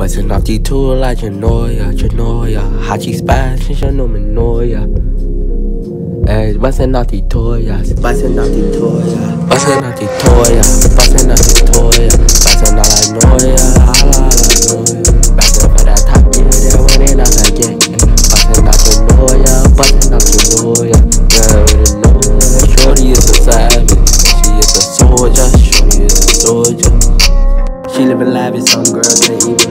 Bustin' off die Tour like Genoa, Hachi Spash, ich nur mit Neuer. Ey, bustin' off die Tour, bustin' off die Tour, bustin' off die Tour, bustin' off die Tour, bustin' all I know, all I know. Bustin' for that top, yeah, that one ain't off that gang. Bustin' off Genoa, bustin' off Genoa, yeah, with a know. Shorty is a savage, she is a soldier, shorty is a soldier. She living lavish, some girls can't even